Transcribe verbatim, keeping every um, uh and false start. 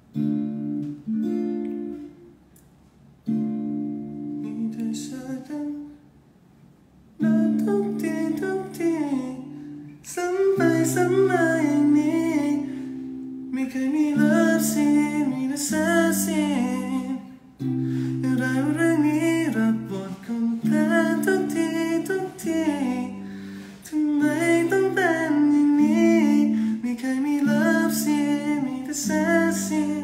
ทุกทีทุกทีซ้ำไปซ้ำมาอย่างนี้ไม่เคยมีเลิฟซีนมีแต่แซดซีนอะไรว่าเรื่องนี้รับบทคนแพ้ทุกทีทุกทีทำไมต้องเป็นอย่างนี้ไม่เคยมีเลิฟซีนมีแต่แซดซีน